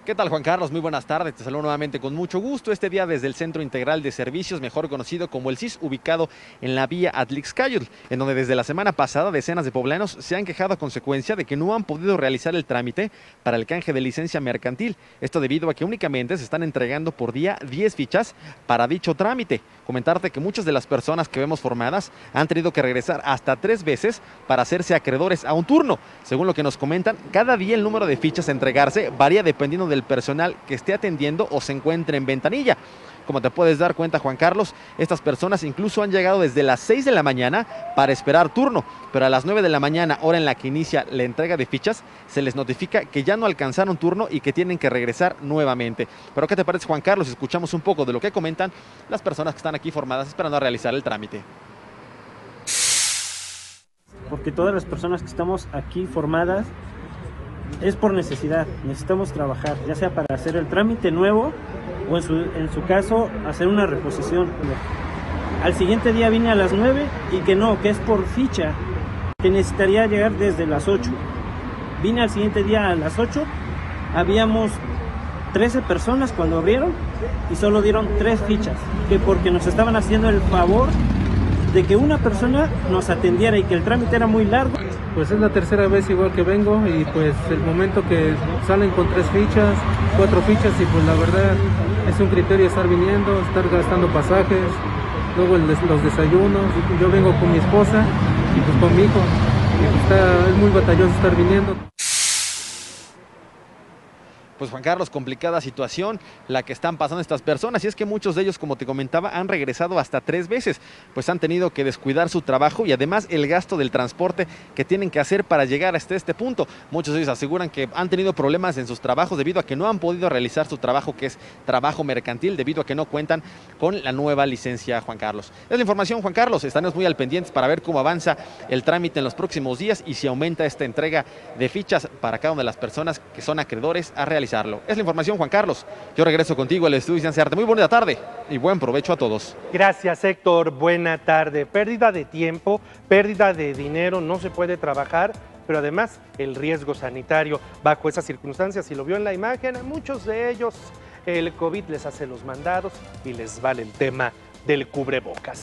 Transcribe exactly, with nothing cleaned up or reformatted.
¿Qué tal, Juan Carlos? Muy buenas tardes, te saludo nuevamente con mucho gusto. Este día desde el Centro Integral de Servicios, mejor conocido como el C I S, ubicado en la vía Atlixcáyotl, en donde desde la semana pasada decenas de poblanos se han quejado a consecuencia de que no han podido realizar el trámite para el canje de licencia mercantil. Esto debido a que únicamente se están entregando por día diez fichas para dicho trámite. Comentarte que muchas de las personas que vemos formadas han tenido que regresar hasta tres veces para hacerse acreedores a un turno. Según lo que nos comentan, cada día el número de fichas a entregarse varía dependiendo del personal que esté atendiendo o se encuentre en ventanilla. Como te puedes dar cuenta, Juan Carlos, estas personas incluso han llegado desde las seis de la mañana para esperar turno, pero a las nueve de la mañana, hora en la que inicia la entrega de fichas, se les notifica que ya no alcanzaron turno y que tienen que regresar nuevamente. Pero ¿qué te parece, Juan Carlos? Escuchamos un poco de lo que comentan las personas que están aquí formadas esperando a realizar el trámite. Porque todas las personas que estamos aquí formadas es por necesidad, necesitamos trabajar, ya sea para hacer el trámite nuevo o en su, en su caso hacer una reposición. Al siguiente día vine a las nueve y que no, que es por ficha, que necesitaría llegar desde las ocho. Vine al siguiente día a las ocho, habíamos trece personas cuando abrieron y solo dieron tres fichas, que porque nos estaban haciendo el favor de que una persona nos atendiera y que el trámite era muy largo. Pues es la tercera vez igual que vengo y pues el momento que salen con tres fichas, cuatro fichas y pues la verdad es un criterio estar viniendo, estar gastando pasajes, luego el des los desayunos, yo vengo con mi esposa y pues con mi hijo y pues está, es muy batalloso estar viniendo. Pues, Juan Carlos, complicada situación la que están pasando estas personas, y es que muchos de ellos, como te comentaba, han regresado hasta tres veces, pues han tenido que descuidar su trabajo y además el gasto del transporte que tienen que hacer para llegar hasta este punto. Muchos de ellos aseguran que han tenido problemas en sus trabajos debido a que no han podido realizar su trabajo, que es trabajo mercantil, debido a que no cuentan con la nueva licencia, Juan Carlos. Es la información, Juan Carlos, estaremos muy al pendientes para ver cómo avanza el trámite en los próximos días y si aumenta esta entrega de fichas para cada una de las personas que son acreedores a realizar. Es la información, Juan Carlos. Yo regreso contigo al estudio de Arte. Muy buena tarde y buen provecho a todos. Gracias, Héctor. Buena tarde. Pérdida de tiempo, pérdida de dinero, no se puede trabajar, pero además el riesgo sanitario bajo esas circunstancias. Si lo vio en la imagen, a muchos de ellos el COVID les hace los mandados y les vale el tema del cubrebocas.